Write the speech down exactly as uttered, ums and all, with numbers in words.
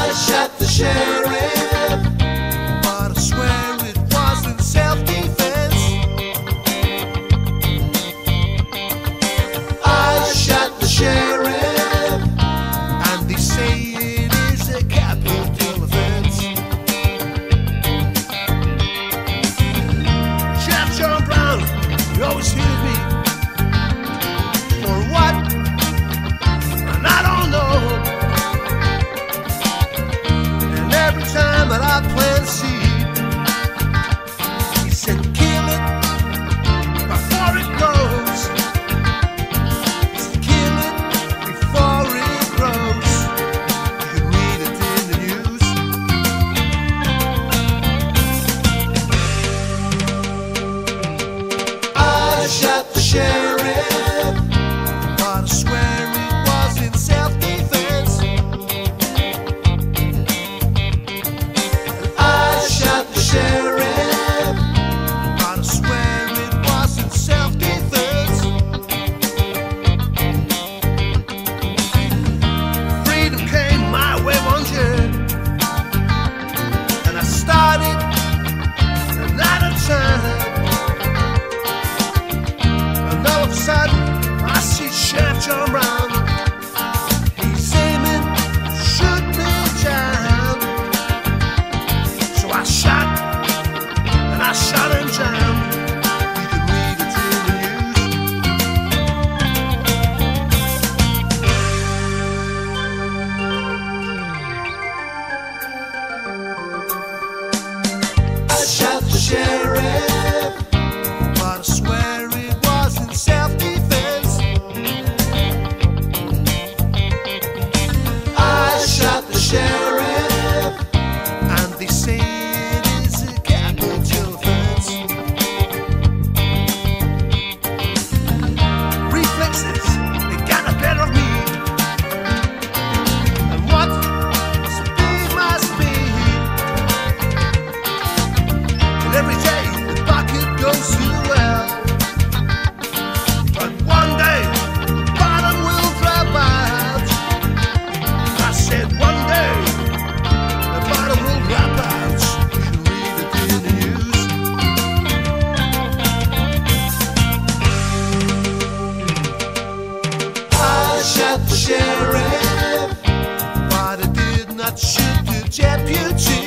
I shot the sheriff, but I swear it wasn't self-defense. I shot the sheriff, and they say it is a capital offense. Sheriff John Brown, you always hated me. For what? And I don't know. And every time that I plant a seed, he said, kill it before it grows. He said, kill it before it grows. You can read it in the news. I shot the sheriff, But I swear it was in self-defense. I shot the sheriff, But I swear it was in self-defense. Freedom came my way one year, and I started another time. And all of a sudden, I see Sheriff John Brown. He's aiming to shoot me down. So I shot, and I shot him down. You can read it in the news. I shot the sheriff, But I swear it was in self-defense. I shot the sheriff, And they say it is a capital offense. Reflexes, they got the better of me. And what must be, must be. And every day the bucket goes too well. But one day the bottom will drop out. I said one day the bottom will drop out. You can read it in the news. I shot the sheriff, But I did not shoot the deputy.